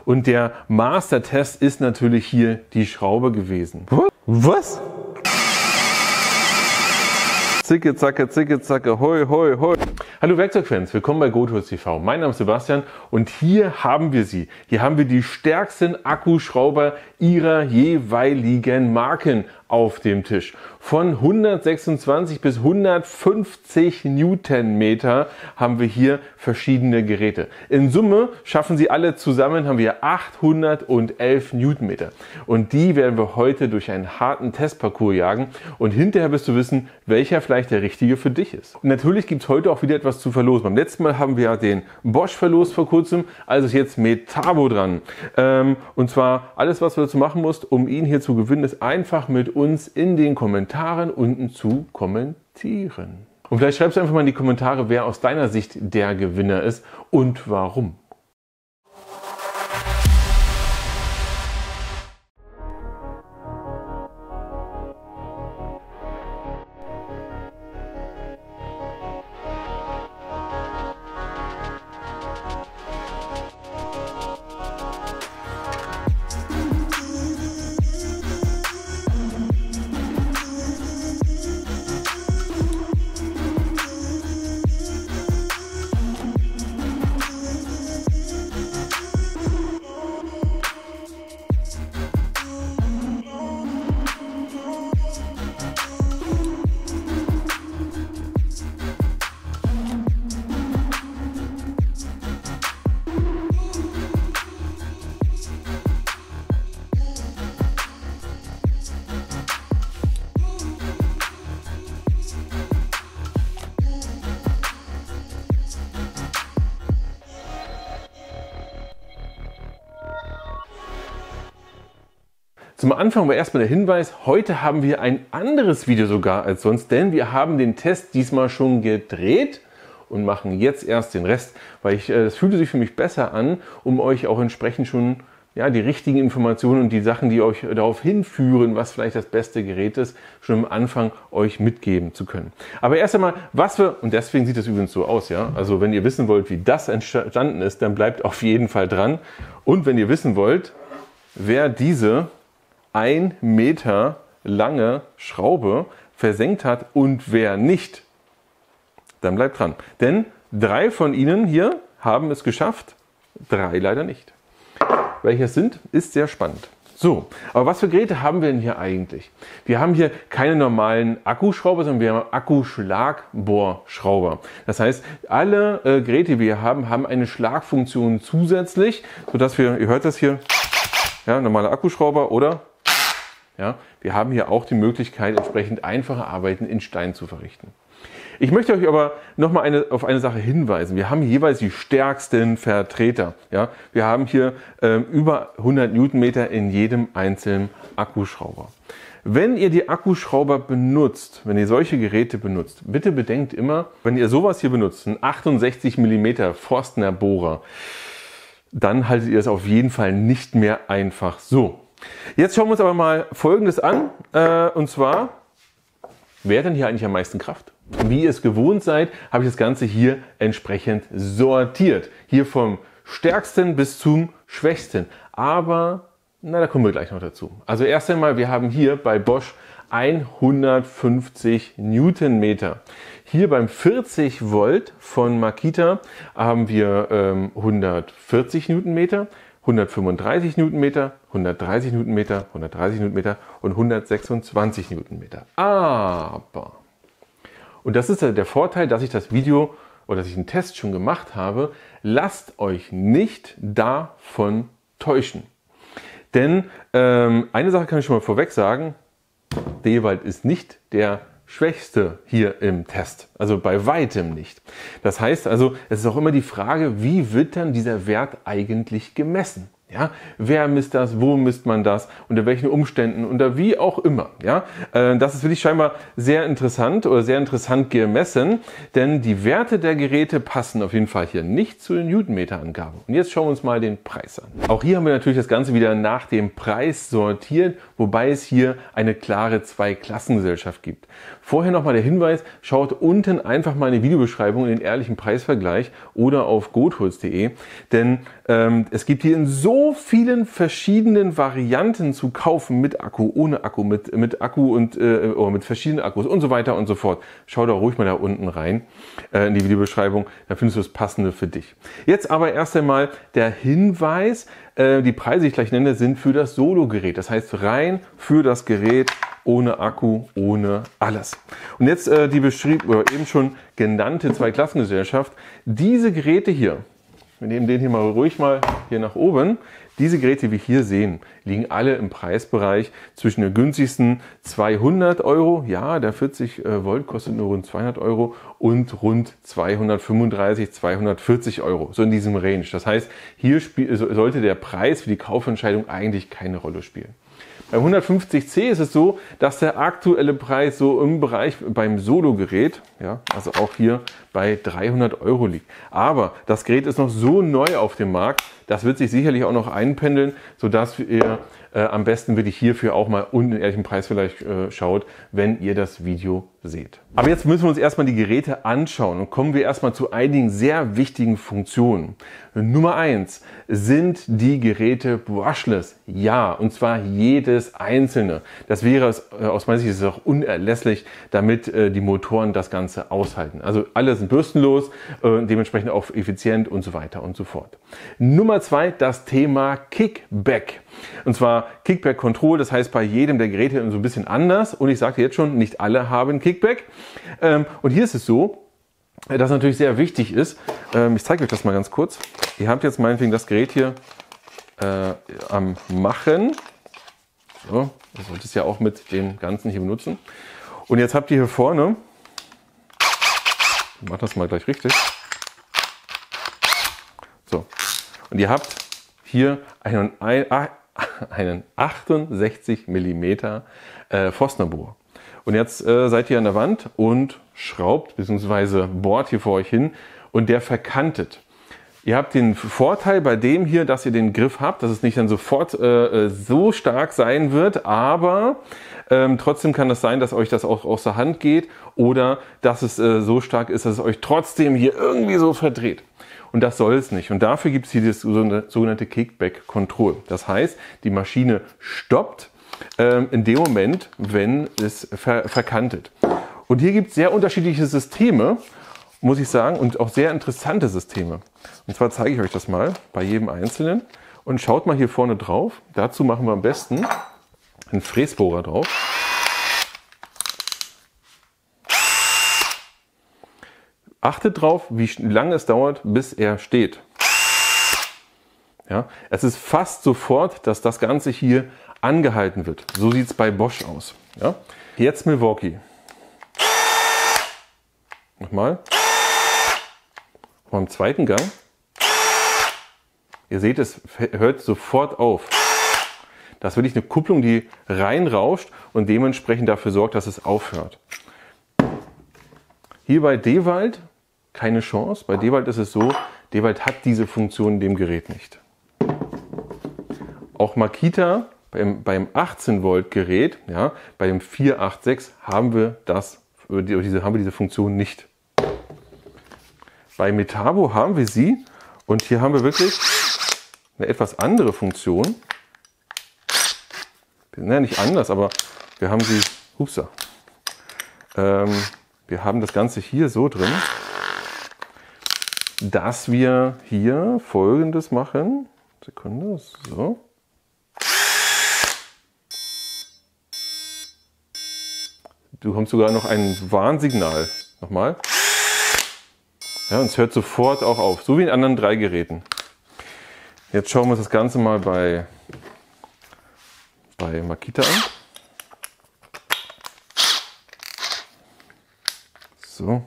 Und der Master-Test ist natürlich hier die Schraube gewesen. Was? Zicke, zacke, hoi, hoi, hoi. Hallo Werkzeugfans, willkommen bei Goldholz TV. Mein Name ist Sebastian und hier haben wir sie. Hier haben wir die stärksten Akkuschrauber ihrer jeweiligen Marken auf dem Tisch. Von 126 bis 150 Newtonmeter haben wir hier verschiedene Geräte. In Summe schaffen sie alle zusammen, haben wir 811 Newtonmeter. Und die werden wir heute durch einen harten Testparcours jagen. Und hinterher wirst du wissen, welcher vielleicht der richtige für dich ist. Und natürlich gibt es heute auch wieder etwas zu verlosen. Beim letzten Mal haben wir ja den Bosch verlost vor kurzem, also ist jetzt Metabo dran. Und zwar alles, was du dazu machen musst, um ihn hier zu gewinnen, ist einfach mit uns in den Kommentaren unten zu kommentieren. Und vielleicht schreibst du einfach mal in die Kommentare, wer aus deiner Sicht der Gewinner ist und warum. Zum Anfang war erstmal der Hinweis, heute haben wir ein anderes Video sogar als sonst, denn wir haben den Test diesmal schon gedreht und machen jetzt erst den Rest, weil das fühlte sich für mich besser an, um euch auch entsprechend schon die richtigen Informationen und die Sachen, die euch darauf hinführen, was vielleicht das beste Gerät ist, schon am Anfang euch mitgeben zu können. Aber erst einmal, und deswegen sieht das übrigens so aus, ja, also wenn ihr wissen wollt, wie das entstanden ist, dann bleibt auf jeden Fall dran. Und wenn ihr wissen wollt, wer diese 1 Meter lange Schraube versenkt hat und wer nicht, dann bleibt dran. Denn 3 von ihnen hier haben es geschafft, 3 leider nicht. Welche es sind, ist sehr spannend. So, aber was für Geräte haben wir denn hier eigentlich? Wir haben hier keine normalen Akkuschrauber, sondern wir haben Akkuschlagbohrschrauber. Das heißt, alle Geräte, die wir haben, haben eine Schlagfunktion zusätzlich, sodass wir, ihr hört das hier, ja, normaler Akkuschrauber oder ja, wir haben hier auch die Möglichkeit, entsprechend einfache Arbeiten in Stein zu verrichten. Ich möchte euch aber nochmal auf eine Sache hinweisen. Wir haben jeweils die stärksten Vertreter. Ja? Wir haben hier über 100 Newtonmeter in jedem einzelnen Akkuschrauber. Wenn ihr die Akkuschrauber benutzt, wenn ihr solche Geräte benutzt, bitte bedenkt immer, wenn ihr sowas hier benutzt, einen 68 mm Forstner Bohrer, dann haltet ihr es auf jeden Fall nicht mehr einfach so. Jetzt schauen wir uns aber mal Folgendes an, und zwar, wer hat denn hier eigentlich am meisten Kraft? Wie ihr es gewohnt seid, habe ich das Ganze hier entsprechend sortiert. Hier vom stärksten bis zum schwächsten. Aber, da kommen wir gleich noch dazu. Also erst einmal, wir haben hier bei Bosch 150 Newtonmeter. Hier beim 40 Volt von Makita haben wir 140 Newtonmeter. 135 Newtonmeter, 130 Newtonmeter, 130 Newtonmeter und 126 Newtonmeter. Aber, und das ist der Vorteil, dass ich das Video oder dass ich einen Test schon gemacht habe, lasst euch nicht davon täuschen. Denn eine Sache kann ich schon mal vorweg sagen, der Ewald ist nicht der Schwächste hier im Test, also bei weitem nicht. Das heißt also, es ist auch immer die Frage, wie wird dann dieser Wert eigentlich gemessen? Ja, wer misst das, wo misst man das, unter welchen Umständen, unter wie auch immer. Ja, das ist wirklich scheinbar sehr interessant oder sehr interessant gemessen, denn die Werte der Geräte passen auf jeden Fall hier nicht zu den Newtonmeter-Angaben. Und jetzt schauen wir uns mal den Preis an. Auch hier haben wir natürlich das Ganze wieder nach dem Preis sortiert, wobei es hier eine klare Zwei-Klassengesellschaft gibt. Vorher nochmal der Hinweis, schaut unten einfach mal in die Videobeschreibung in den ehrlichen Preisvergleich oder auf goldholz.de, denn es gibt hier in so so vielen verschiedenen Varianten zu kaufen, mit Akku, ohne Akku, mit Akku und oder mit verschiedenen Akkus und so weiter und so fort. Schau da ruhig mal da unten rein in die Videobeschreibung, da findest du das Passende für dich. Jetzt aber erst einmal der Hinweis, die Preise, die ich gleich nenne, sind für das Solo-Gerät. Das heißt rein für das Gerät, ohne Akku, ohne alles. Und jetzt die eben schon genannte Zweiklassengesellschaft. Diese Geräte hier, wir nehmen den hier mal ruhig mal hier nach oben. Diese Geräte, die wir hier sehen, liegen alle im Preisbereich zwischen den günstigsten 200 Euro, ja, der 40 Volt kostet nur rund 200 Euro, und rund 235, 240 Euro, so in diesem Range. Das heißt, hier sollte der Preis für die Kaufentscheidung eigentlich keine Rolle spielen. Beim 150C ist es so, dass der aktuelle Preis so im Bereich beim Solo-Gerät, ja, also auch hier bei 300 Euro liegt. Aber das Gerät ist noch so neu auf dem Markt, das wird sich sicherlich auch noch einpendeln, sodass ihr am besten wirklich hierfür auch mal unten den ehrlichen Preis vielleicht schaut, wenn ihr das Video seht. Aber jetzt müssen wir uns erstmal die Geräte anschauen und kommen wir erstmal zu einigen sehr wichtigen Funktionen. Nummer 1 sind die Geräte brushless. Ja, und zwar jedes einzelne. Das wäre aus meiner Sicht auch unerlässlich, damit die Motoren das Ganze aushalten. Also alle sind bürstenlos, dementsprechend auch effizient und so weiter und so fort. Nummer 2, das Thema Kickback. Und zwar Kickback Control, das heißt bei jedem der Geräte so ein bisschen anders. Und ich sagte jetzt schon, nicht alle haben Kickback. Und hier ist es so, dass natürlich sehr wichtig ist. Ich zeige euch das mal ganz kurz. Ihr habt jetzt meinetwegen das Gerät hier am Machen. So, ihr sollt es ja auch mit dem Ganzen hier benutzen. Und jetzt habt ihr hier vorne, ich mache das mal gleich richtig. So, und ihr habt hier einen 68 mm Forstner-Bohr. Und jetzt seid ihr an der Wand und schraubt bzw. bohrt hier vor euch hin und der verkantet. Ihr habt den Vorteil bei dem hier, dass ihr den Griff habt, dass es nicht dann sofort so stark sein wird, aber trotzdem kann es sein, dass euch das auch aus der Hand geht oder dass es so stark ist, dass es euch trotzdem hier irgendwie so verdreht. Und das soll es nicht. Und dafür gibt es hier das sogenannte Kickback Control. Das heißt, die Maschine stoppt in dem Moment, wenn es verkantet. Und hier gibt es sehr unterschiedliche Systeme, muss ich sagen, und auch sehr interessante Systeme. Und zwar zeige ich euch das mal bei jedem Einzelnen. Und schaut mal hier vorne drauf. Dazu machen wir am besten einen Fräsbohrer drauf. Achtet drauf, wie lange es dauert, bis er steht. Ja, es ist fast sofort, dass das Ganze hier angehalten wird. So sieht es bei Bosch aus. Ja? Jetzt Milwaukee. Nochmal. Beim zweiten Gang. Ihr seht, es hört sofort auf. Das ist wirklich eine Kupplung, die reinrauscht und dementsprechend dafür sorgt, dass es aufhört. Hier bei Dewalt keine Chance. Bei Dewalt ist es so, Dewalt hat diese Funktion in dem Gerät nicht. Auch Makita beim 18 Volt Gerät, ja, bei dem 486 haben wir diese Funktion nicht. Bei Metabo haben wir sie und hier haben wir wirklich eine etwas andere Funktion. Naja, nicht anders, aber wir haben sie, wir haben das Ganze hier so drin, dass wir hier Folgendes machen. Sekunde, so. Du bekommst sogar noch ein Warnsignal. Nochmal. Ja, und es hört sofort auch auf, so wie in anderen 3 Geräten. Jetzt schauen wir uns das Ganze mal bei Makita an. So.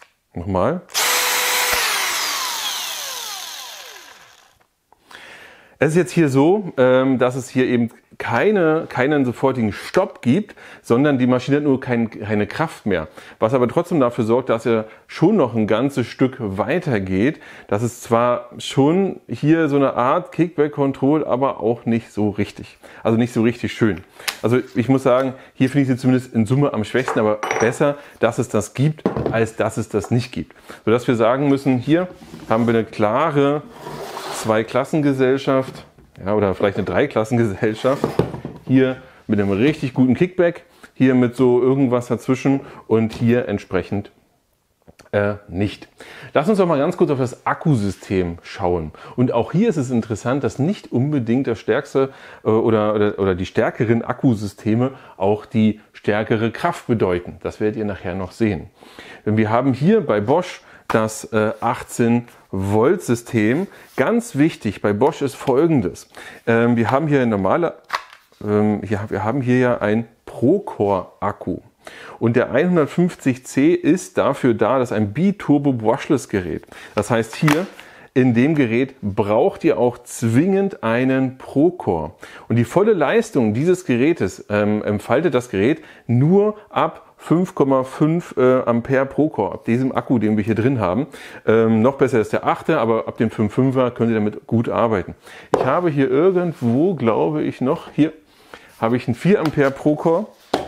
Nochmal. Es ist jetzt hier so, dass es hier eben keinen sofortigen Stopp gibt, sondern die Maschine hat nur keine Kraft mehr. Was aber trotzdem dafür sorgt, dass er schon noch ein ganzes Stück weiter geht. Das ist zwar schon hier so eine Art Kickback-Control, aber auch nicht so richtig. Also nicht so richtig schön. Also ich muss sagen, hier finde ich sie zumindest in Summe am schwächsten, aber besser, dass es das gibt, als dass es das nicht gibt. Sodass wir sagen müssen, hier haben wir eine klare Zweiklassengesellschaft, ja, oder vielleicht eine Dreiklassengesellschaft, hier mit einem richtig guten Kickback, hier mit so irgendwas dazwischen und hier entsprechend nicht. Lass uns doch mal ganz kurz auf das Akkusystem schauen. Und auch hier ist es interessant, dass nicht unbedingt das stärkste oder die stärkeren Akkusysteme auch die stärkere Kraft bedeuten. Das werdet ihr nachher noch sehen. Denn wir haben hier bei Bosch das 18-Volt-System. Ganz wichtig bei Bosch ist Folgendes. Wir haben hier wir haben hier ja ein Procore-Akku. Und der 150C ist dafür da, dass ein Bi-Turbo-Brushless-Gerät. Das heißt, hier in dem Gerät braucht ihr auch zwingend einen Procore. Und die volle Leistung dieses Gerätes entfaltet das Gerät nur ab 5,5 Ampere Procore, ab diesem Akku, den wir hier drin haben. Noch besser ist der 8er, aber ab dem 5,5er könnt ihr damit gut arbeiten. Ich habe hier irgendwo, glaube ich noch, hier habe ich einen 4 Ampere Procore.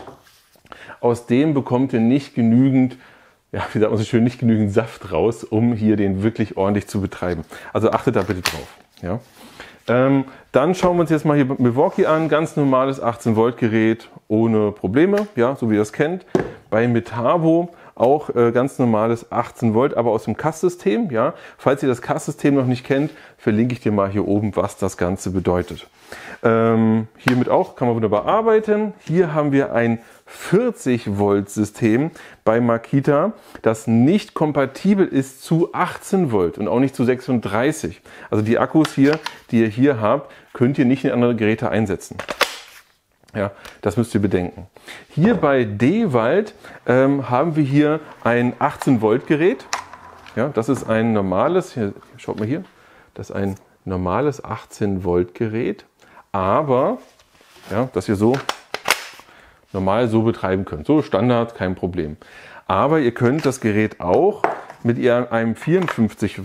Aus dem bekommt ihr nicht genügend, ja, wie sagt man so schön, nicht genügend Saft raus, um hier den wirklich ordentlich zu betreiben. Also achtet da bitte drauf. Ja. Dann schauen wir uns jetzt mal hier Milwaukee an. Ganz normales 18-Volt-Gerät ohne Probleme, ja, so wie ihr es kennt. Bei Metabo auch ganz normales 18 Volt, aber aus dem CAS-System. Ja. Falls ihr das CAS-System noch nicht kennt, verlinke ich dir mal hier oben, was das Ganze bedeutet. Hiermit auch kann man wunderbar arbeiten. Hier haben wir ein 40-Volt-System bei Makita, das nicht kompatibel ist zu 18 Volt und auch nicht zu 36. Also die Akkus hier, die ihr hier habt, könnt ihr nicht in andere Geräte einsetzen. Ja, das müsst ihr bedenken. Hier bei Dewald haben wir hier ein 18-Volt-Gerät. Ja, das ist ein normales, hier, schaut mal hier, das ist ein normales 18-Volt-Gerät, aber ja, das ihr so normal so betreiben könnt. So Standard, kein Problem. Aber ihr könnt das Gerät auch mit einem 54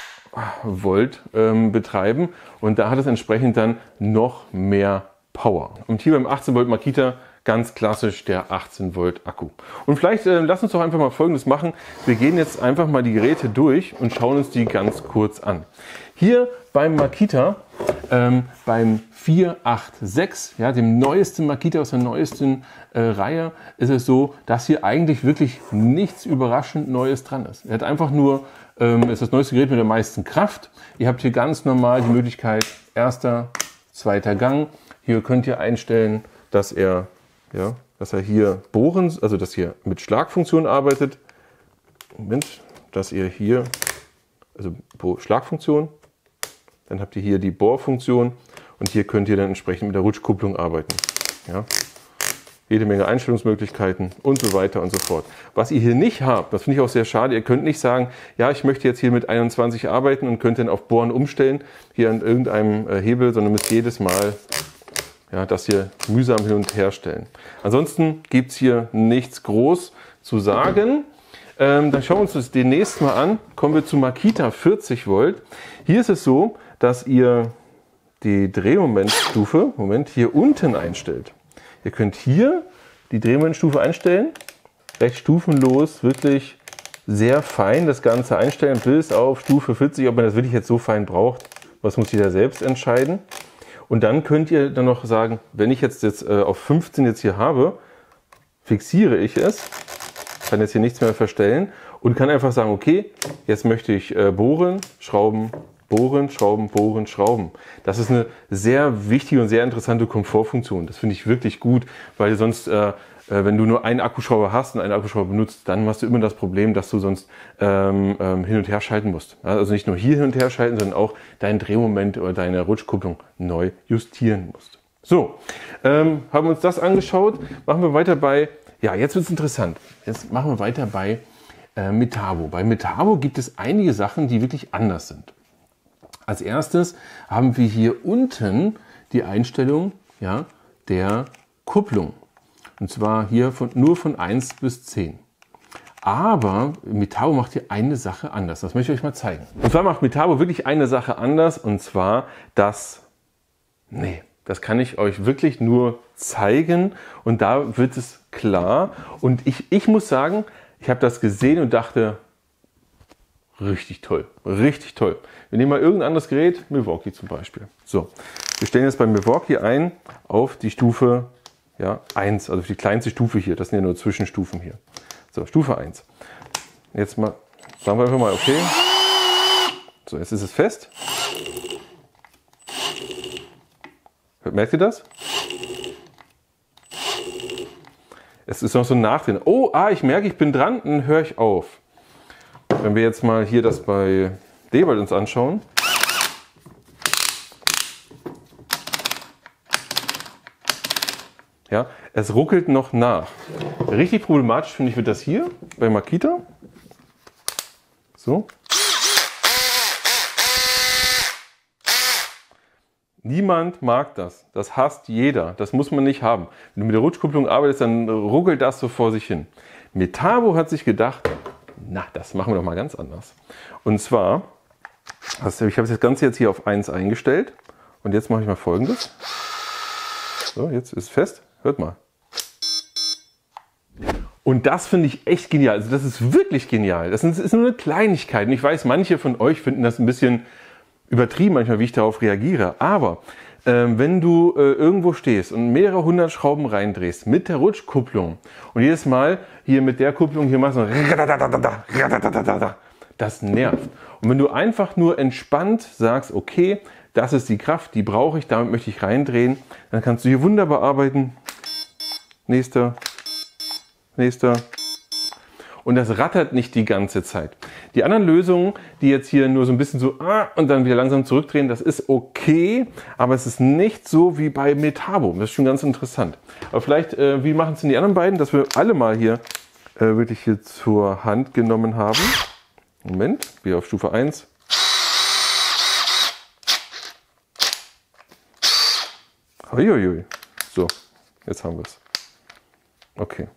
Volt betreiben und da hat es entsprechend dann noch mehr Power. Und hier beim 18 Volt Makita ganz klassisch der 18 Volt Akku. Und vielleicht lasst uns doch einfach mal Folgendes machen. Wir gehen jetzt einfach mal die Geräte durch und schauen uns die ganz kurz an. Hier beim Makita, beim 486, ja, dem neuesten Makita aus der neuesten Reihe, ist es so, dass hier eigentlich wirklich nichts überraschend Neues dran ist. Er hat einfach nur, ist das neueste Gerät mit der meisten Kraft. Ihr habt hier ganz normal die Möglichkeit, erster, zweiter Gang. Hier könnt ihr einstellen, dass er hier bohren, also dass ihr mit Schlagfunktion arbeitet. Moment, dass ihr hier, also Schlagfunktion, dann habt ihr hier die Bohrfunktion und hier könnt ihr dann entsprechend mit der Rutschkupplung arbeiten. Ja. Jede Menge Einstellungsmöglichkeiten und so weiter und so fort. Was ihr hier nicht habt, das finde ich auch sehr schade, ihr könnt nicht sagen, ja, ich möchte jetzt hier mit 21 arbeiten und könnt dann auf Bohren umstellen, hier an irgendeinem Hebel, sondern müsst jedes Mal das hier mühsam hin und her stellen. Ansonsten gibt es hier nichts groß zu sagen. Dann schauen wir uns das demnächst mal an. Kommen wir zu Makita 40 Volt. Hier ist es so, dass ihr die Drehmomentstufe, hier unten einstellt. Ihr könnt hier die Drehmomentstufe einstellen, recht stufenlos, wirklich sehr fein das Ganze einstellen, bis auf Stufe 40, ob man das wirklich jetzt so fein braucht, was muss jeder selbst entscheiden. Und dann könnt ihr dann noch sagen, wenn ich jetzt auf 15 jetzt hier habe, fixiere ich es, kann jetzt hier nichts mehr verstellen und kann einfach sagen, okay, jetzt möchte ich bohren, schrauben, bohren, schrauben, bohren, schrauben. Das ist eine sehr wichtige und sehr interessante Komfortfunktion. Das finde ich wirklich gut, weil sonst, wenn du nur einen Akkuschrauber hast und einen Akkuschrauber benutzt, dann hast du immer das Problem, dass du sonst hin und her schalten musst. Also nicht nur hier hin und her schalten, sondern auch deinen Drehmoment oder deine Rutschkupplung neu justieren musst. So, haben wir uns das angeschaut. Machen wir weiter bei, ja, jetzt wird es interessant. Jetzt machen wir weiter bei Metabo. Bei Metabo gibt es einige Sachen, die wirklich anders sind. Als erstes haben wir hier unten die Einstellung, ja, der Kupplung. Und zwar hier nur von 1 bis 10. Aber Metabo macht hier eine Sache anders. Das möchte ich euch mal zeigen. Und zwar macht Metabo wirklich eine Sache anders. Und zwar das kann ich euch wirklich nur zeigen. Und da wird es klar. Und ich muss sagen, ich habe das gesehen und dachte, richtig toll. Richtig toll. Wir nehmen mal irgendein anderes Gerät, Milwaukee zum Beispiel. So, wir stellen jetzt bei Milwaukee ein auf die Stufe 1, also die kleinste Stufe hier. Das sind ja nur Zwischenstufen hier. So, Stufe 1. Jetzt mal, sagen wir einfach mal, okay. So, jetzt ist es fest. Merkt ihr das? Es ist noch so ein Nachdrehen. Oh, ich merke, ich bin dran, dann höre ich auf. Wenn wir jetzt mal hier das bei Dewald uns anschauen. Ja, es ruckelt noch nach. Richtig problematisch finde ich wird das hier bei Makita. So. Niemand mag das. Das hasst jeder. Das muss man nicht haben. Wenn du mit der Rutschkupplung arbeitest, dann ruckelt das so vor sich hin. Metabo hat sich gedacht, na, das machen wir doch mal ganz anders. Und zwar, ich habe das Ganze jetzt hier auf 1 eingestellt. Und jetzt mache ich mal Folgendes. So, jetzt ist es fest. Hört mal. Und das finde ich echt genial. Also das ist wirklich genial. Das ist nur eine Kleinigkeit. Und ich weiß, manche von euch finden das ein bisschen übertrieben manchmal, wie ich darauf reagiere. Aber wenn du irgendwo stehst und mehrere hundert Schrauben reindrehst mit der Rutschkupplung und jedes Mal hier mit der Kupplung hier machst du das nervt. Und wenn du einfach nur entspannt sagst, okay, das ist die Kraft, die brauche ich, damit möchte ich reindrehen, dann kannst du hier wunderbar arbeiten. Nächster, nächster. Und das rattert nicht die ganze Zeit. Die anderen Lösungen, die jetzt hier nur so ein bisschen so und dann wieder langsam zurückdrehen, das ist okay, aber es ist nicht so wie bei Metabo. Das ist schon ganz interessant. Aber vielleicht, wie machen es denn die anderen beiden, dass wir alle mal hier wirklich hier zur Hand genommen haben. Moment, wieder auf Stufe 1. Uiuiui. So, jetzt haben wir es. Okay.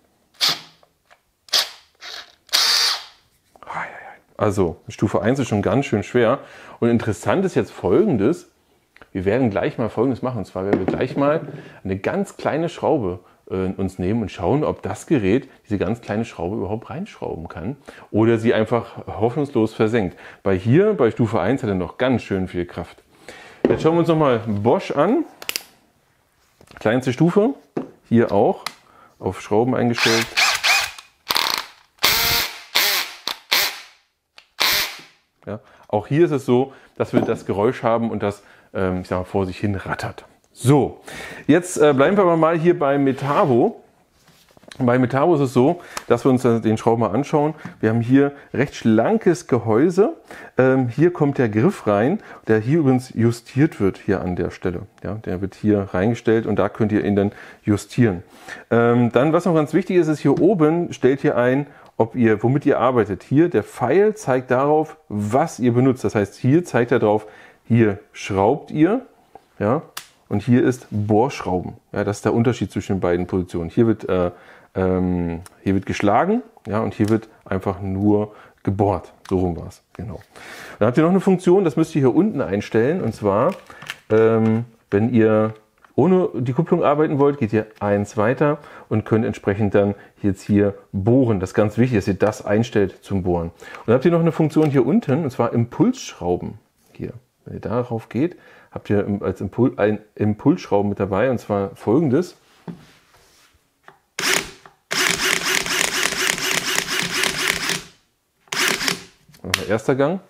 Also Stufe 1 ist schon ganz schön schwer. Und interessant ist jetzt Folgendes. Wir werden gleich mal Folgendes machen. Und zwar werden wir gleich mal eine ganz kleine Schraube uns nehmen und schauen, ob das Gerät diese ganz kleine Schraube überhaupt reinschrauben kann. Oder sie einfach hoffnungslos versenkt. Bei Stufe 1 hat er noch ganz schön viel Kraft. Jetzt schauen wir uns nochmal Bosch an. Kleinste Stufe. Hier auch. Auf Schrauben eingestellt. Ja, auch hier ist es so, dass wir das Geräusch haben und das ich sag mal, vor sich hin rattert. So, jetzt bleiben wir aber mal hier bei Metabo. Bei Metabo ist es so, dass wir uns den Schrauben mal anschauen. Wir haben hier recht schlankes Gehäuse. Hier kommt der Griff rein, der hier übrigens justiert wird, hier an der Stelle. Ja, der wird hier reingestellt und da könnt ihr ihn dann justieren. Dann, was noch ganz wichtig ist, ist hier oben, stellt ihr ein, womit ihr arbeitet. Hier, der Pfeil zeigt darauf, was ihr benutzt. Das heißt, hier zeigt er drauf, hier schraubt ihr, ja, und hier ist Bohrschrauben. Ja, das ist der Unterschied zwischen den beiden Positionen. Hier wird geschlagen, ja, und hier wird einfach nur gebohrt. So rum war es. Genau. Dann habt ihr noch eine Funktion, das müsst ihr hier unten einstellen. Und zwar, wenn ihr ohne die Kupplung arbeiten wollt, geht ihr 1 weiter und könnt entsprechend dann jetzt hier bohren. Das ist ganz wichtig, dass ihr das einstellt zum Bohren. Und dann habt ihr noch eine Funktion hier unten, und zwar Impulsschrauben. Hier, wenn ihr darauf geht, habt ihr als ein Impulsschrauben mit dabei, und zwar folgendes. Erster Gang.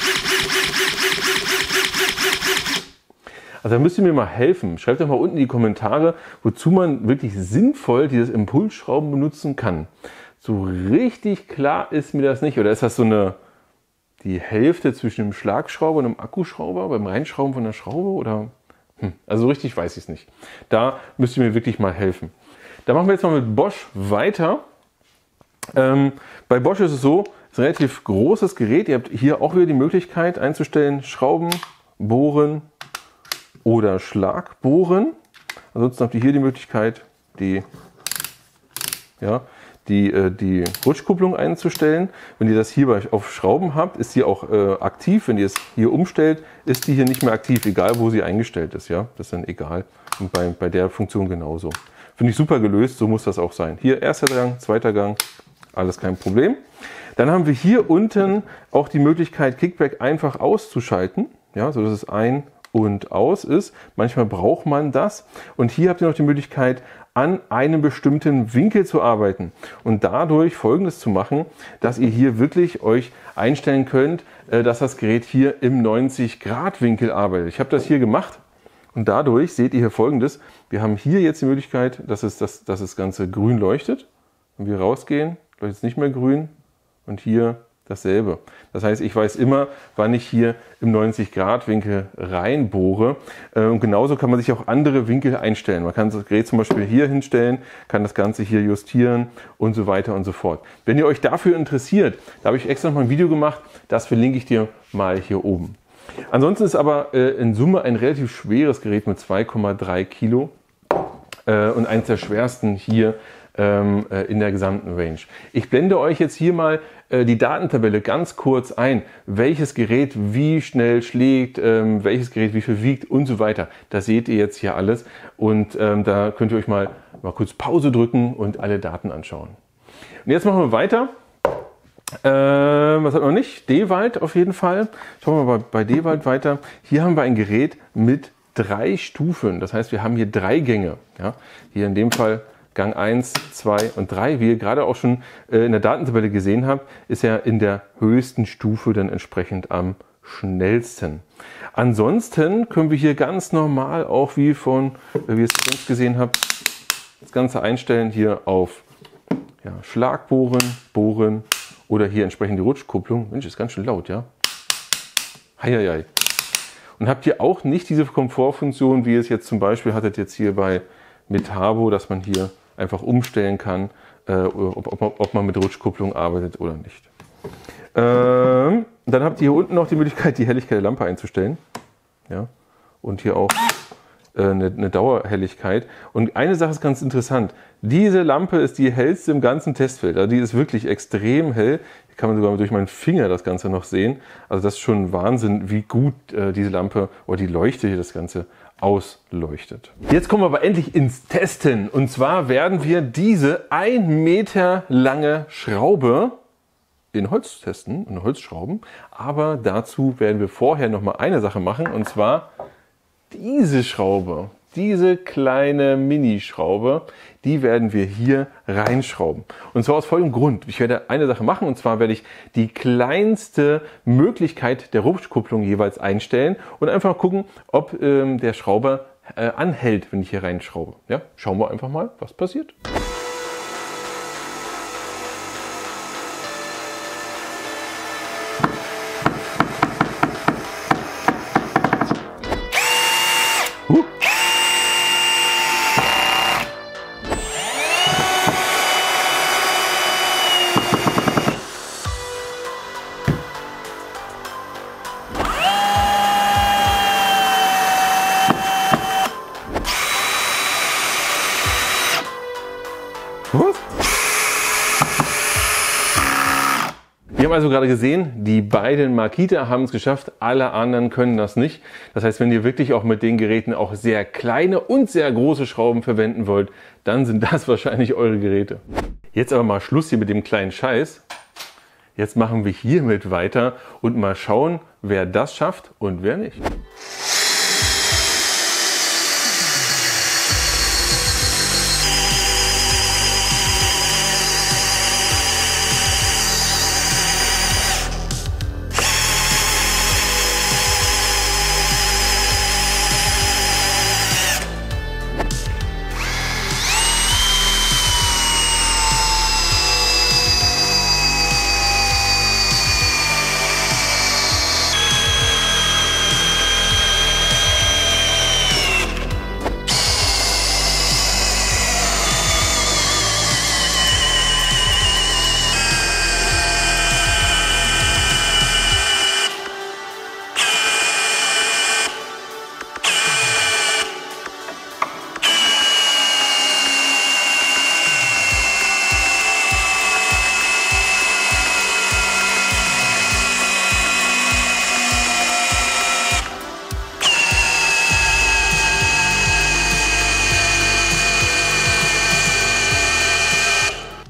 Also da müsst ihr mir mal helfen. Schreibt doch mal unten in die Kommentare, wozu man wirklich sinnvoll dieses Impulsschrauben benutzen kann. So richtig klar ist mir das nicht. Oder ist das so die Hälfte zwischen einem Schlagschrauber und einem Akkuschrauber beim Reinschrauben von der Schraube? Oder? Also so richtig weiß ich es nicht. Da müsst ihr mir wirklich mal helfen. Da machen wir jetzt mal mit Bosch weiter. Bei Bosch ist es so, es ist ein relativ großes Gerät. Ihr habt hier auch wieder die Möglichkeit einzustellen, Schrauben Bohren oder Schlagbohren. Ansonsten habt ihr hier die Möglichkeit, die Rutschkupplung einzustellen. Wenn ihr das hier auf Schrauben habt, ist die auch aktiv. Wenn ihr es hier umstellt, ist die hier nicht mehr aktiv, egal wo sie eingestellt ist. Ja? Das ist dann egal. Und bei der Funktion genauso. Finde ich super gelöst, so muss das auch sein. Hier erster Gang, zweiter Gang, alles kein Problem. Dann haben wir hier unten auch die Möglichkeit, Kickback einfach auszuschalten, ja, so dass es ein und aus ist. Manchmal braucht man das. Und hier habt ihr noch die Möglichkeit, an einem bestimmten Winkel zu arbeiten und dadurch Folgendes zu machen, dass ihr hier wirklich euch einstellen könnt, dass das Gerät hier im 90-Grad-Winkel arbeitet. Ich habe das hier gemacht und dadurch seht ihr hier Folgendes. Wir haben hier jetzt die Möglichkeit, dass das Ganze grün leuchtet. Wenn wir rausgehen, leuchtet es nicht mehr grün und hier dasselbe. Das heißt, ich weiß immer, wann ich hier im 90-Grad-Winkel reinbohre. Und genauso kann man sich auch andere Winkel einstellen. Man kann das Gerät zum Beispiel hier hinstellen, kann das Ganze hier justieren und so weiter und so fort. Wenn ihr euch dafür interessiert, da habe ich extra noch mal ein Video gemacht, das verlinke ich dir mal hier oben. Ansonsten ist aber in Summe ein relativ schweres Gerät mit 2,3 Kilo und eines der schwersten hier in der gesamten Range. Ich blende euch jetzt hier mal die Datentabelle ganz kurz ein, welches Gerät wie schnell schlägt, welches Gerät wie viel wiegt und so weiter. Das seht ihr jetzt hier alles und da könnt ihr euch mal kurz Pause drücken und alle Daten anschauen. Und jetzt machen wir weiter. Was hat man nicht? Dewald auf jeden Fall. Schauen wir mal bei Dewald weiter. Hier haben wir ein Gerät mit 3 Stufen. Das heißt, wir haben hier 3 Gänge. Ja? Hier in dem Fall Gang 1, 2 und 3, wie ihr gerade auch schon in der Datentabelle gesehen habt, ist er in der höchsten Stufe dann entsprechend am schnellsten. Ansonsten können wir hier ganz normal, auch wie ihr es sonst gesehen habt, das Ganze einstellen hier auf Schlagbohren, Bohren oder hier entsprechend die Rutschkupplung. Mensch, ist ganz schön laut, ja? Heieiei. Und habt ihr auch nicht diese Komfortfunktion, wie ihr es jetzt zum Beispiel hattet jetzt hier bei Metabo, dass man hier einfach umstellen kann, ob man mit Rutschkupplung arbeitet oder nicht. Dann habt ihr hier unten noch die Möglichkeit, die Helligkeit der Lampe einzustellen. Ja? Und hier auch eine Dauerhelligkeit. Und eine Sache ist ganz interessant. Diese Lampe ist die hellste im ganzen Testfeld. Also die ist wirklich extrem hell. Hier kann man sogar durch meinen Finger das Ganze noch sehen. Also das ist schon Wahnsinn, wie gut diese Lampe oder die Leuchte hier das Ganze ausleuchtet. Jetzt kommen wir aber endlich ins Testen. Und zwar werden wir diese 1 Meter lange Schraube in Holz testen, in Holzschrauben. Aber dazu werden wir vorher noch mal eine Sache machen. Und zwar diese Schraube, diese kleine Minischraube, die werden wir hier reinschrauben. Und zwar aus folgendem Grund. Ich werde eine Sache machen, und zwar werde ich die kleinste Möglichkeit der Rutschkupplung jeweils einstellen und einfach gucken, ob der Schrauber anhält, wenn ich hier reinschraube. Ja, schauen wir einfach mal, was passiert. Was? Wir haben also gerade gesehen, die beiden Makita haben es geschafft, alle anderen können das nicht. Das heißt, wenn ihr wirklich auch mit den Geräten auch sehr kleine und sehr große Schrauben verwenden wollt, dann sind das wahrscheinlich eure Geräte. Jetzt aber mal Schluss hier mit dem kleinen Scheiß. Jetzt machen wir hiermit weiter und mal schauen, wer das schafft und wer nicht.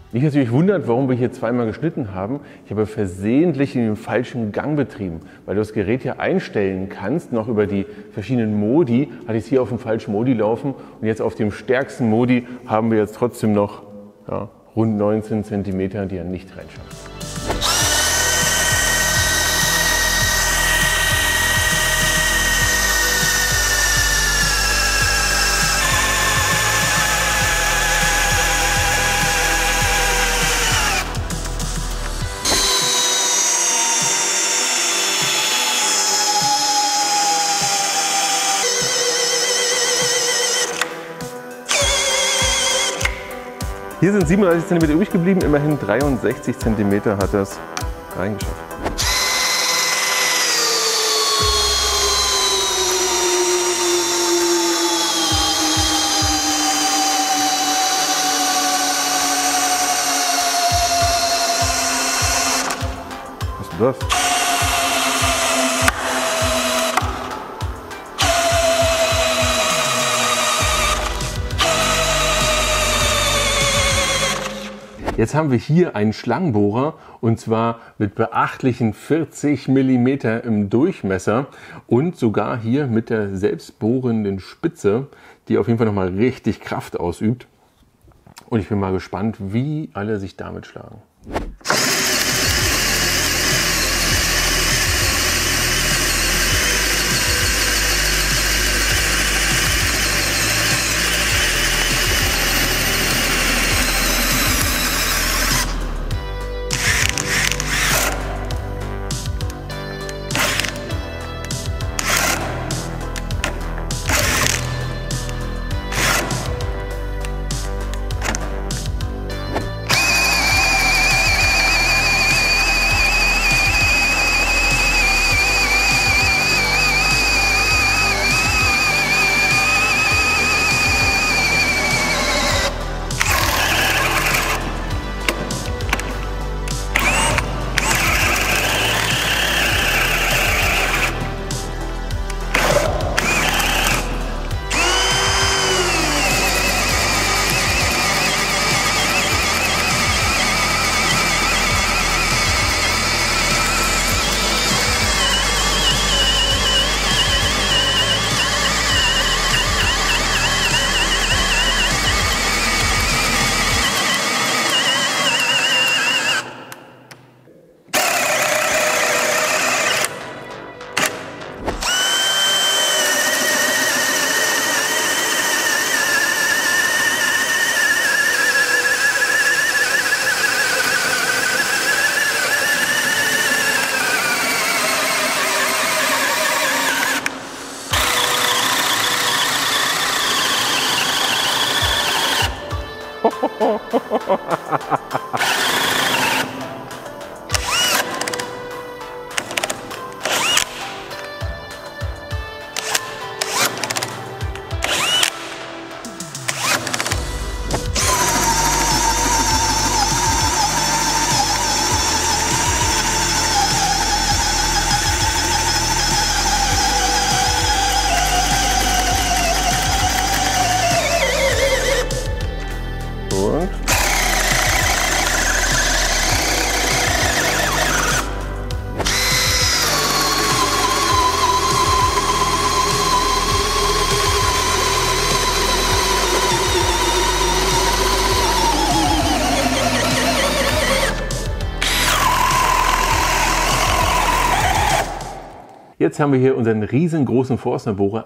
Mich natürlich wundert, warum wir hier zweimal geschnitten haben. Ich habe versehentlich in den falschen Gang betrieben, weil du das Gerät ja einstellen kannst, noch über die verschiedenen Modi. Hatte ich es hier auf dem falschen Modi laufen und jetzt auf dem stärksten Modi haben wir jetzt trotzdem noch rund 19 cm, die er nicht reinschafft. Hier sind 37 cm übrig geblieben, immerhin 63 cm hat er es reingeschafft. Was ist denn das? Jetzt haben wir hier einen Schlangenbohrer und zwar mit beachtlichen 40 mm im Durchmesser und sogar hier mit der selbstbohrenden Spitze, die auf jeden Fall nochmal richtig Kraft ausübt. Und ich bin mal gespannt, wie alle sich damit schlagen. Jetzt haben wir hier unseren riesengroßen Forstnerbohrer,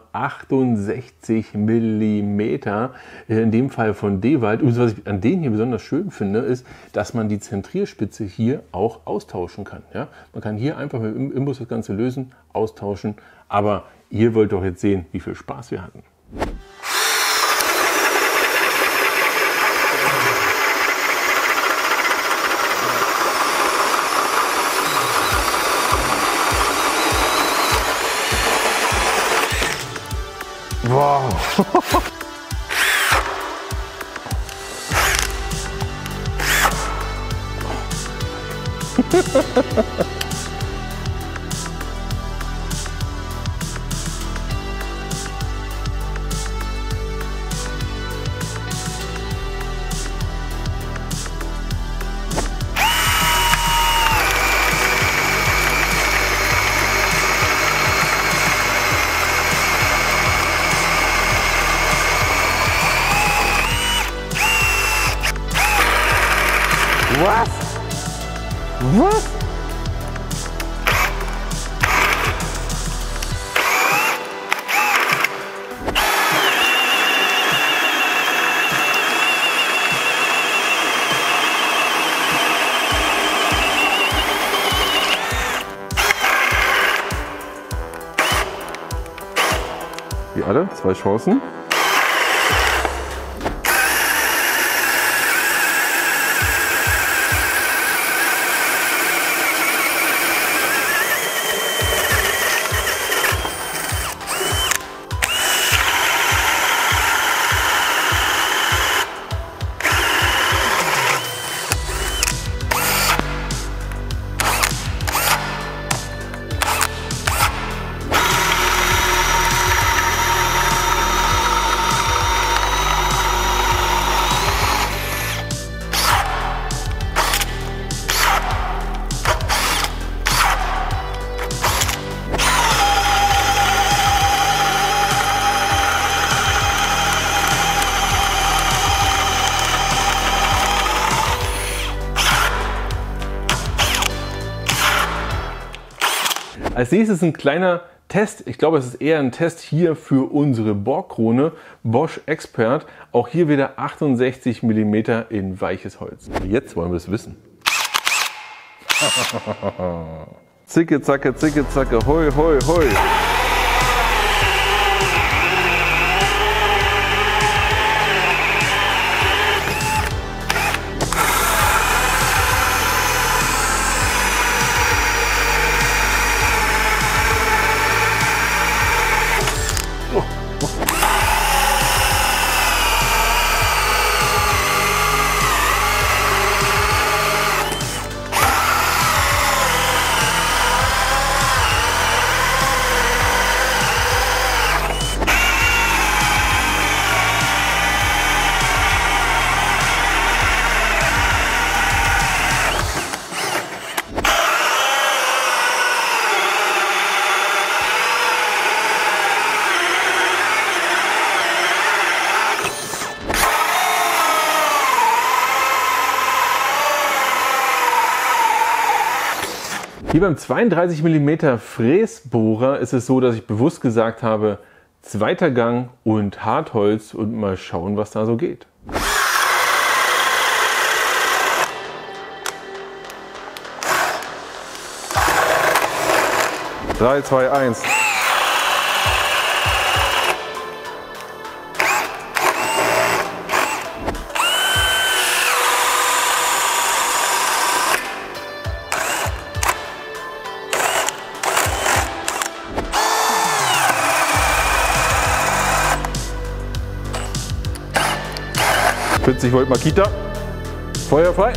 68 mm, in dem Fall von Dewald. Und was ich an denen hier besonders schön finde, ist, dass man die Zentrierspitze hier auch austauschen kann. Ja? Man kann hier einfach mit dem Imbus das Ganze lösen, austauschen, aber ihr wollt doch jetzt sehen, wie viel Spaß wir hatten. Wow! Was? Was? Wie alle, 2 Chancen. Als nächstes ein kleiner Test. Ich glaube, es ist eher ein Test hier für unsere Bohrkrone Bosch Expert. Auch hier wieder 68 mm in weiches Holz. Jetzt wollen wir es wissen. Zicke, zacke, hoi, hoi, hoi. Hier beim 32 mm Fräsbohrer ist es so, dass ich bewusst gesagt habe, 2. Gang und Hartholz und mal schauen, was da so geht. 3, 2, 1. Volt Makita. Feuer frei.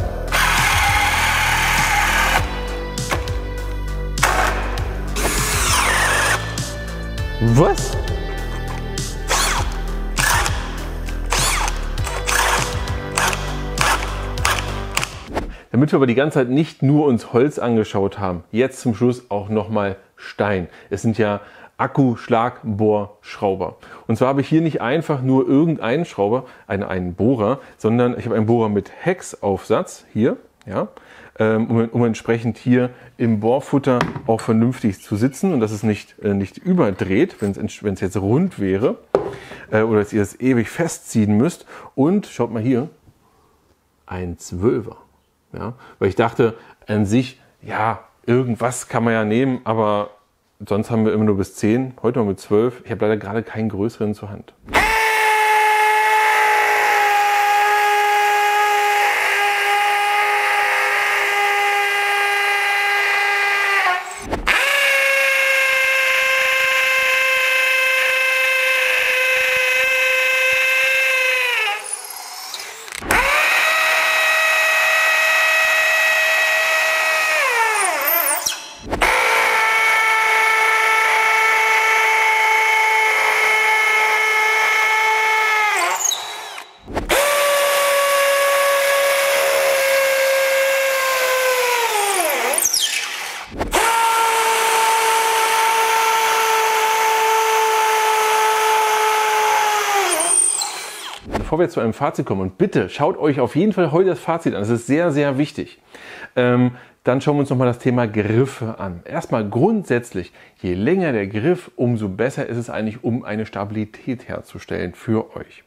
Was? Damit wir aber die ganze Zeit nicht nur uns Holz angeschaut haben, jetzt zum Schluss auch nochmal Stein. Es sind ja Akkuschlagbohrschrauber. Und zwar habe ich hier nicht einfach nur irgendeinen Schrauber, einen Bohrer, sondern ich habe einen Bohrer mit Hecksaufsatz hier, ja, um entsprechend hier im Bohrfutter auch vernünftig zu sitzen und dass es nicht überdreht, wenn es jetzt rund wäre oder dass ihr es ewig festziehen müsst. Und schaut mal hier, ein 12er. Ja, weil ich dachte an sich, ja, irgendwas kann man ja nehmen, aber sonst haben wir immer nur bis 10, heute mal mit 12. Ich habe leider gerade keinen größeren zur Hand. bevor wir jetzt zu einem Fazit kommen, und bitte schaut euch auf jeden Fall heute das Fazit an, das ist sehr, sehr wichtig. Dann schauen wir uns nochmal das Thema Griffe an. Erstmal grundsätzlich, je länger der Griff, umso besser ist es eigentlich, um eine Stabilität herzustellen für euch.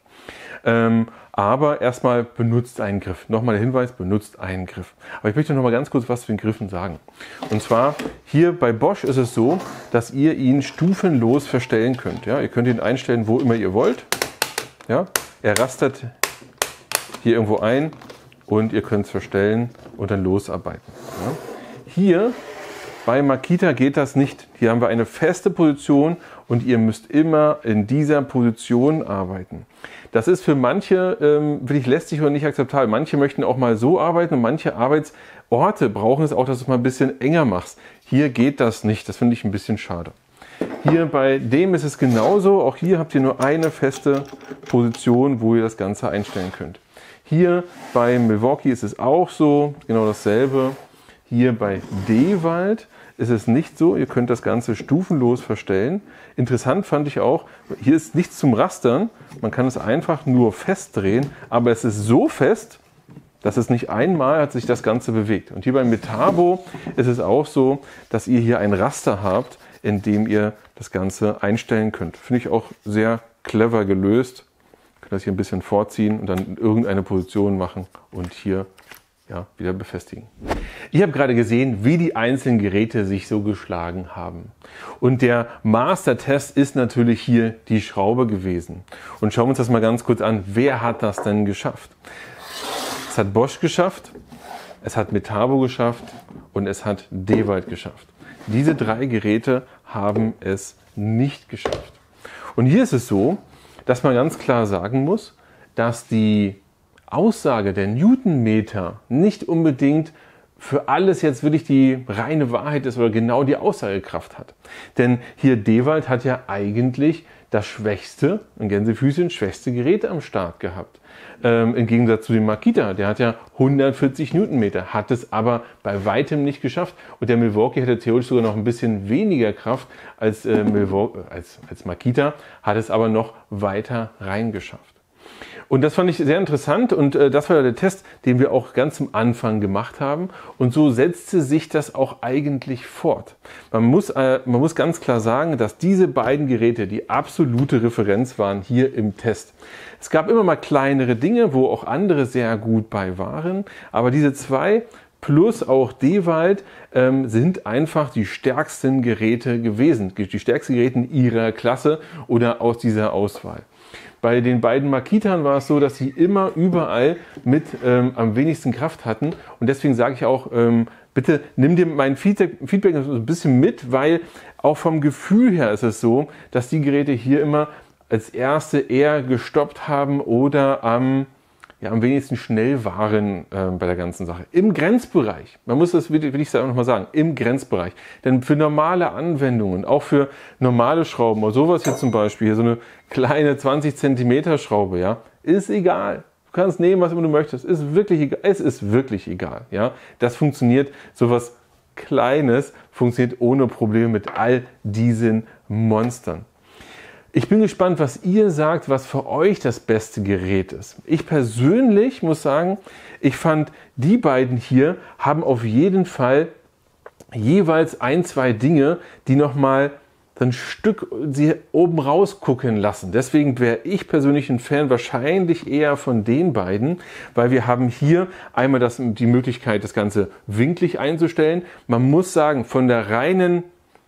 Aber erstmal benutzt einen Griff. Nochmal der Hinweis, benutzt einen Griff. Aber ich möchte noch mal ganz kurz was zu den Griffen sagen. Und zwar hier bei Bosch ist es so, dass ihr ihn stufenlos verstellen könnt. Ja, ihr könnt ihn einstellen, wo immer ihr wollt. Ja, er rastert hier irgendwo ein und ihr könnt es verstellen und dann losarbeiten. Ja. Hier bei Makita geht das nicht. Hier haben wir eine feste Position und ihr müsst immer in dieser Position arbeiten. Das ist für manche wirklich lästig oder nicht akzeptabel. Manche möchten auch mal so arbeiten und manche Arbeitsorte brauchen es auch, dass du es mal ein bisschen enger machst. Hier geht das nicht. Das finde ich ein bisschen schade. Hier bei dem ist es genauso. Auch hier habt ihr nur eine feste Position, wo ihr das Ganze einstellen könnt. Hier bei Milwaukee ist es auch so, genau dasselbe. Hier bei Dewald ist es nicht so. Ihr könnt das Ganze stufenlos verstellen. Interessant fand ich auch, hier ist nichts zum Rastern. Man kann es einfach nur festdrehen, aber es ist so fest, dass es nicht einmal hat sich das Ganze bewegt. Und hier bei Metabo ist es auch so, dass ihr hier ein Raster habt, in dem ihr das Ganze einstellen könnt. Finde ich auch sehr clever gelöst. Ihr könnt das hier ein bisschen vorziehen und dann in irgendeine Position machen und hier wieder befestigen. Ich habe gerade gesehen, wie die einzelnen Geräte sich so geschlagen haben. Und der Master-Test ist natürlich hier die Schraube gewesen. Und schauen wir uns das mal ganz kurz an. Wer hat das denn geschafft? Es hat Bosch geschafft, es hat Metabo geschafft und es hat Dewald geschafft. Diese drei Geräte haben es nicht geschafft. Und hier ist es so, dass man ganz klar sagen muss, dass die Aussage der Newtonmeter nicht unbedingt für alles jetzt wirklich die reine Wahrheit ist oder genau die Aussagekraft hat. Denn hier Dewald hat ja eigentlich das schwächste, in Gänsefüßchen, schwächste Gerät am Start gehabt. Im Gegensatz zu dem Makita, der hat ja 140 Newtonmeter, hat es aber bei weitem nicht geschafft. Und der Milwaukee hätte theoretisch sogar noch ein bisschen weniger Kraft als Makita, hat es aber noch weiter reingeschafft. Und das fand ich sehr interessant und das war der Test, den wir auch ganz am Anfang gemacht haben. Und so setzte sich das auch eigentlich fort. Man muss ganz klar sagen, dass diese beiden Geräte die absolute Referenz waren hier im Test. Es gab immer mal kleinere Dinge, wo auch andere sehr gut bei waren, aber diese zwei plus auch Dewald sind einfach die stärksten Geräte gewesen, die stärksten Geräte ihrer Klasse oder aus dieser Auswahl. Bei den beiden Makitern war es so, dass sie immer überall mit am wenigsten Kraft hatten. Und deswegen sage ich auch, bitte nimm dir mein Feedback ein bisschen mit, weil auch vom Gefühl her ist es so, dass die Geräte hier immer als erste eher gestoppt haben oder am wenigsten schnell waren bei der ganzen Sache. Im Grenzbereich, man muss das will ich noch mal sagen, im Grenzbereich. Denn für normale Anwendungen, auch für normale Schrauben, oder sowas hier zum Beispiel, hier so eine kleine 20 cm Schraube, ja, ist egal. Du kannst nehmen, was immer du möchtest. Ist wirklich egal. Es ist wirklich egal. Ja, das funktioniert, sowas Kleines funktioniert ohne Probleme mit all diesen Monstern. Ich bin gespannt, was ihr sagt, was für euch das beste Gerät ist. Ich persönlich muss sagen, ich fand, die beiden hier haben auf jeden Fall jeweils ein, zwei Dinge, die nochmal ein Stück sie oben rausgucken lassen. Deswegen wäre ich persönlich ein Fan wahrscheinlich eher von den beiden, weil wir haben hier einmal die Möglichkeit, das Ganze winklig einzustellen. Man muss sagen, von der reinen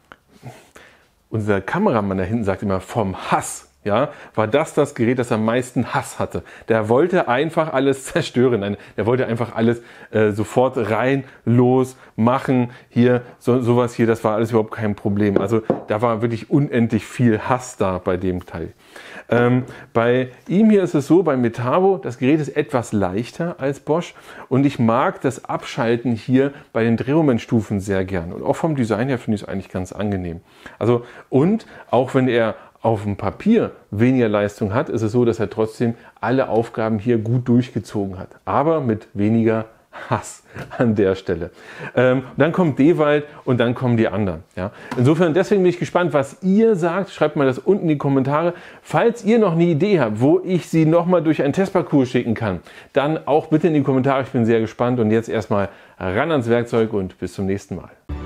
unser Kameramann da hinten sagt immer vom Hass, ja, war das Gerät, das am meisten Hass hatte. Der wollte einfach alles zerstören. Der wollte einfach alles sofort rein, los, machen. Hier, sowas hier, das war alles überhaupt kein Problem. Also da war wirklich unendlich viel Hass da bei dem Teil. Bei ihm hier ist es so, bei Metabo, das Gerät ist etwas leichter als Bosch und ich mag das Abschalten hier bei den Drehmomentstufen sehr gern. Und auch vom Design her finde ich es eigentlich ganz angenehm. Also, und auch wenn er auf dem Papier weniger Leistung hat, ist es so, dass er trotzdem alle Aufgaben hier gut durchgezogen hat. Aber mit weniger Hass an der Stelle. Dann kommt Dewald und dann kommen die anderen. Ja? Insofern, deswegen bin ich gespannt, was ihr sagt. Schreibt mal das unten in die Kommentare. Falls ihr noch eine Idee habt, wo ich sie nochmal durch einen Testparcours schicken kann, dann auch bitte in die Kommentare. Ich bin sehr gespannt. Und jetzt erstmal ran ans Werkzeug und bis zum nächsten Mal.